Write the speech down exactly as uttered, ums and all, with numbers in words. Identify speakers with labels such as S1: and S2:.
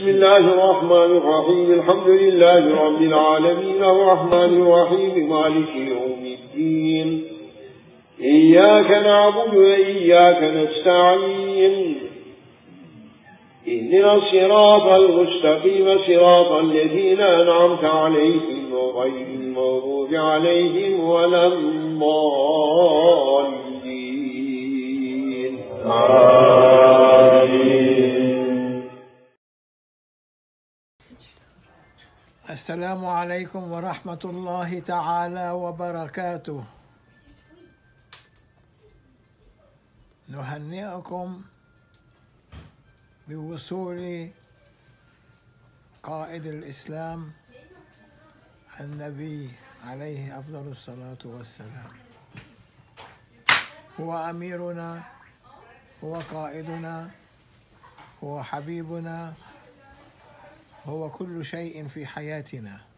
S1: بسم الله الرحمن الرحيم. الحمد لله رب العالمين الرحمن الرحيم مالك يوم الدين. إياك نعبد وإياك نستعين. اهدنا الصراط المستقيم صراط الذين أنعمت عليهم غير المغضوب عليهم ولا الضالين.
S2: السلام عليكم ورحمة الله تعالى وبركاته. نهنئكم بوصول قائد الإسلام النبي عليه أفضل الصلاة والسلام. هو أميرنا، هو قائدنا، هو حبيبنا، هو كل شيء في حياتنا.